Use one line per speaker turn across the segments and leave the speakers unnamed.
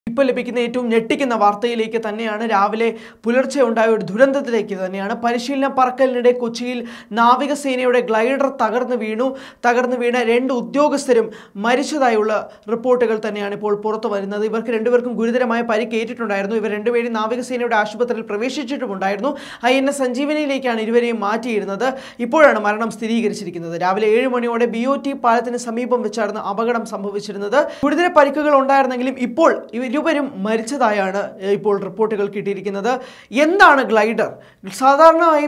ഇപ്പോൾ ലഭിക്കുന്ന ഏറ്റവും ഞെട്ടിക്കുന്ന വാർത്തയിലേക്ക് തന്നെയാണ് രാവിലെ പുലർച്ചെ ഉണ്ടായ ഒരു ദുരന്തത്തിലേക്ക് തന്നെയാണ് പരിശീലന പറക്കലിനിടെ കൊച്ചിയിൽ നാവികസേനയുടെ ഗ്ലൈഡർ തകർന്നു വീണ 2 ഉദ്യോഗസ്ഥരും മരിച്ചതായുള്ള റിപ്പോർട്ടുകൾ തന്നെയാണ് ഇപ്പോൾ പുറത്തു വരുന്നത്. ഇവർക്ക് രണ്ടുപേർക്കും ഗുരുതരമായ പരിക്കേറ്റിട്ടുണ്ടായിരുന്നു. ഇവർ രണ്ടുപേരും നാവികസേനയുടെ ആശുപത്രിയിൽ പ്രവേശിച്ചിട്ടുമുണ്ടായിരുന്നു. ഐഎൻഎസ് സഞ്ജീവനിയിലേക്കാണ് ഇരുവരെയും മാറ്റിയിരുന്നത്. ഇപ്പോഴാണ് മരണം സ്ഥിരീകരിച്ചിരിക്കുന്നത്. രാവിലെ 7 മണിയോടെ BOT പാലത്തിന് സമീപം വെച്ചായിരുന്നു അപകടം സംഭവിച്ചിരുന്നത്. ഗുരുതര പരിക്കുകൾ ഉണ്ടായിരുന്നെങ്കിലും ഇപ്പോൾ ഇരുവരും മരിച്ചതായാണ് ഇപ്പോൾ റിപ്പോർട്ടുകൾ കിട്ടിയിരിക്കുന്നത്. എന്താണ് ഗ്ലൈഡർ? സാധാരണയായി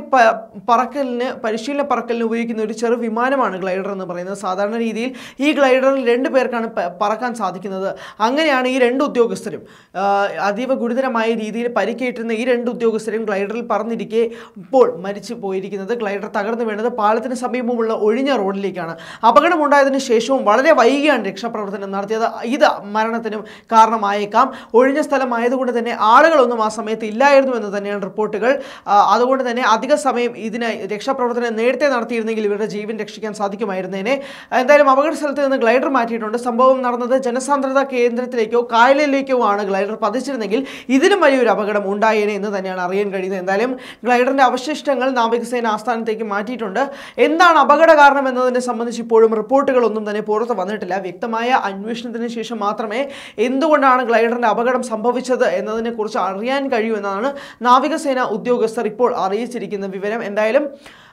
പരിശീലന പറക്കലിന് ഉപയോഗിക്കുന്ന ഒരു ചെറു വിമാനമാണ് ഗ്ലൈഡർ എന്ന് പറയുന്നത്. സാധാരണ രീതിയിൽ ഈ ഗ്ലൈഡറിൽ 2 പേർക്കാണ് പറക്കാൻ സാധിക്കുന്നത്. അങ്ങനെയാണ് ഈ 2 ഉദ്യോഗസ്ഥരും അതീവ ഗുരുതരമായ രീതിയിൽ പരിക്കേറ്റിരുന്ന ഈ 2 ഉദ്യോഗസ്ഥരും ഗ്ലൈഡറിൽ പറന്നിരിക്കെ ഇപ്പോൾ മരിച്ചു പോയിരിക്കുന്നത്. ഗ്ലൈഡർ തകർന്നു വീണത് പാലത്തിന് സമീപമുള്ള ഒഴിഞ്ഞ റോഡിലേക്കാണ്. അപകടമുണ്ടായതിനു ശേഷവും വളരെ വൈകിയാണ് രക്ഷാപ്രവർത്തനം നടത്തിയത്. ഇത് മരണത്തിനും കാരണമായേക്കാം. ഒഴിഞ്ഞ സ്ഥലമായതുകൊണ്ട് തന്നെ ആളുകളൊന്നും ആ സമയത്ത് ഇല്ലായിരുന്നു എന്ന് തന്നെയാണ് റിപ്പോർട്ടുകൾ. അതുകൊണ്ട് തന്നെ അധിക സമയം ഇതിനായി രക്ഷാപ്രവർത്തനം നേരത്തെ നടത്തിയിരുന്നെങ്കിൽ ഇവരുടെ ജീവൻ രക്ഷിക്കാൻ സാധിക്കുമായിരുന്നേനെ. എന്തായാലും അപകട സ്ഥലത്ത് നിന്ന് ഗ്ലൈഡർ മാറ്റിയിട്ടുണ്ട്. സംഭവം നടന്നത് ജനസാന്ദ്രതാ കേന്ദ്രത്തിലേക്കോ കായലിലേക്കോ ആണ് ഗ്ലൈഡർ പതിച്ചിരുന്നെങ്കിൽ ഇതിലും വലിയൊരു അപകടം ഉണ്ടായേനെ എന്ന് തന്നെയാണ് അറിയാൻ കഴിയുന്നത്. എന്തായാലും ഗ്ലൈഡറിന്റെ അവശിഷ്ടങ്ങൾ നാവികസേന ആസ്ഥാനത്തേക്ക് മാറ്റിയിട്ടുണ്ട്. എന്താണ് അപകട കാരണം എന്നതിനെ സംബന്ധിച്ച് ഇപ്പോഴും റിപ്പോർട്ടുകളൊന്നും തന്നെ പുറത്ത് വന്നിട്ടില്ല. വ്യക്തമായ അന്വേഷണത്തിന് ശേഷം മാത്രമേ എന്തുകൊണ്ടാണ് ഗ്ലൈഡറിന്റെ അപകടം സംഭവിച്ചത് എന്നതിനെക്കുറിച്ച് അറിയാൻ കഴിയൂ എന്നാണ് നാവികസേന ഉദ്യോഗസ്ഥർ ഇപ്പോൾ അറിയിച്ചിരിക്കുന്ന വിവരം. എന്തായാലും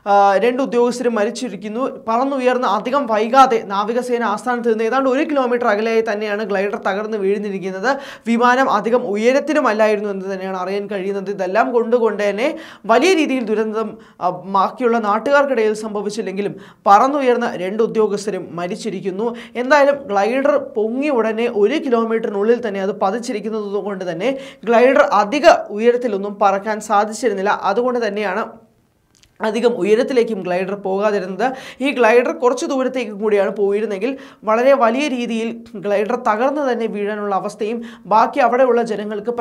2 ഉദ്യോഗസ്ഥരും മരിച്ചിരിക്കുന്നു. പറന്നുയർന്ന് അധികം വൈകാതെ നാവികസേന ആസ്ഥാനത്ത് നിന്ന് ഏതാണ്ട് 1 കിലോമീറ്റർ അകലെയായി തന്നെയാണ് ഗ്ലൈഡർ തകർന്ന് വീഴുന്നിരിക്കുന്നത്. വിമാനം അധികം ഉയരത്തിലുമല്ലായിരുന്നു എന്ന് തന്നെയാണ് അറിയാൻ കഴിയുന്നത്. ഇതെല്ലാം കൊണ്ടുകൊണ്ട് തന്നെ വലിയ രീതിയിൽ ദുരന്തം ബാക്കിയുള്ള നാട്ടുകാർക്കിടയിൽ സംഭവിച്ചില്ലെങ്കിലും പറന്നുയർന്ന 2 ഉദ്യോഗസ്ഥരും മരിച്ചിരിക്കുന്നു. എന്തായാലും ഗ്ലൈഡർ പൊങ്ങി ഉടനെ 1 കിലോമീറ്ററിനുള്ളിൽ തന്നെ അത് പതിച്ചിരിക്കുന്നത് കൊണ്ട് തന്നെ ഗ്ലൈഡർ അധിക ഉയരത്തിലൊന്നും പറക്കാൻ സാധിച്ചിരുന്നില്ല. അതുകൊണ്ട് തന്നെയാണ് അധികം ഉയരത്തിലേക്കും ഗ്ലൈഡർ പോകാതിരുന്നത്. ഈ ഗ്ലൈഡർ കുറച്ച് ദൂരത്തേക്ക് കൂടിയാണ് പോയിരുന്നെങ്കിൽ വളരെ വലിയ രീതിയിൽ ഗ്ലൈഡർ തകർന്ന് തന്നെ വീഴാനുള്ള അവസ്ഥയും ബാക്കി അവിടെയുള്ള ജനങ്ങൾക്ക്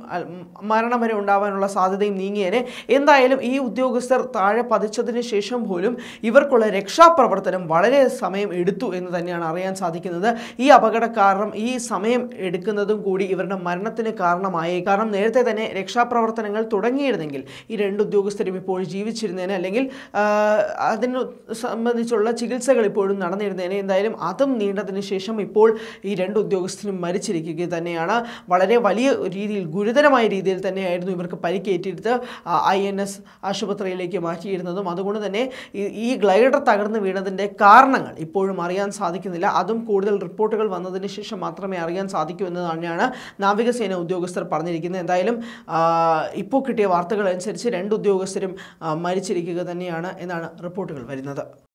മരണം വരെ ഉണ്ടാവാനുള്ള സാധ്യതയും നീങ്ങിയേനെ. എന്തായാലും ഈ ഉദ്യോഗസ്ഥർ താഴെ പതിച്ചതിന് ശേഷം പോലും ഇവർക്കുള്ള രക്ഷാപ്രവർത്തനം വളരെ സമയം എടുത്തു എന്ന് തന്നെയാണ് അറിയാൻ സാധിക്കുന്നത്. ഈ അപകട കാരണം ഈ സമയം എടുക്കുന്നതും കൂടി ഇവരുടെ മരണത്തിന് കാരണമായി. കാരണം നേരത്തെ തന്നെ രക്ഷാപ്രവർത്തനങ്ങൾ തുടങ്ങിയിരുന്നെങ്കിൽ ഈ 2 ഉദ്യോഗസ്ഥരും ഇപ്പോൾ ജീവിച്ചിരുന്നേനെ, അല്ലെങ്കിൽ അതിനു സംബന്ധിച്ചുള്ള ചികിത്സകൾ ഇപ്പോഴും നടന്നിരുന്നേനെ. എന്തായാലും അതും നീണ്ടതിന് ശേഷം ഇപ്പോൾ ഈ 2 ഉദ്യോഗസ്ഥരും മരിച്ചിരിക്കുക തന്നെയാണ്. വളരെ വലിയ രീതിയിൽ ഗുരുതരമായ രീതിയിൽ തന്നെയായിരുന്നു ഇവർക്ക് പരിക്കേറ്റിരുന്നത്. ഐഎൻഎസ് ആശുപത്രിയിലേക്ക് മാറ്റിയിരുന്നതും. അതുകൊണ്ട് തന്നെ ഈ ഗ്ലൈഡർ തകർന്ന് വീണതിൻ്റെ കാരണങ്ങൾ ഇപ്പോഴും അറിയാൻ സാധിക്കുന്നില്ല. അതും കൂടുതൽ റിപ്പോർട്ടുകൾ വന്നതിന് ശേഷം മാത്രമേ അറിയാൻ സാധിക്കൂ എന്ന് തന്നെയാണ് നാവികസേന ഉദ്യോഗസ്ഥർ പറഞ്ഞിരിക്കുന്നത്. എന്തായാലും ഇപ്പോൾ കിട്ടിയ വാർത്തകൾ അനുസരിച്ച് 2 ഉദ്യോഗസ്ഥരും മരിച്ചിരിക്കുക തന്നെയാണ് എന്നാണ് റിപ്പോർട്ടുകൾ വരുന്നത്.